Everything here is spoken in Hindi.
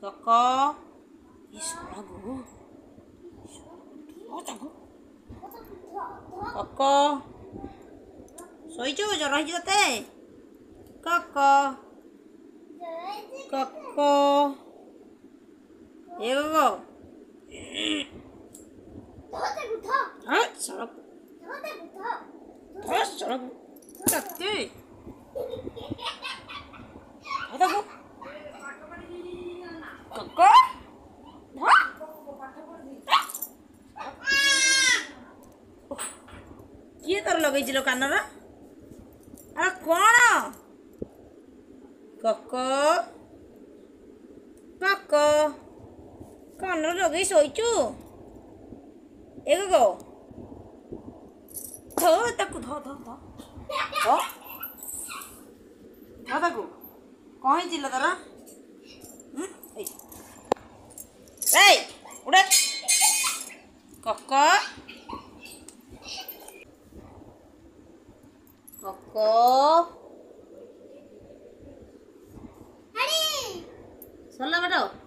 कक कक शोचु जर ते कक कक सड़क किए तोर लगे कानर अरे कौन कक कक कानर लगे शोचु एक गो ताकू ध ध ध ताकू कहीं जिला तारा उड़े कक कक सरला बेटा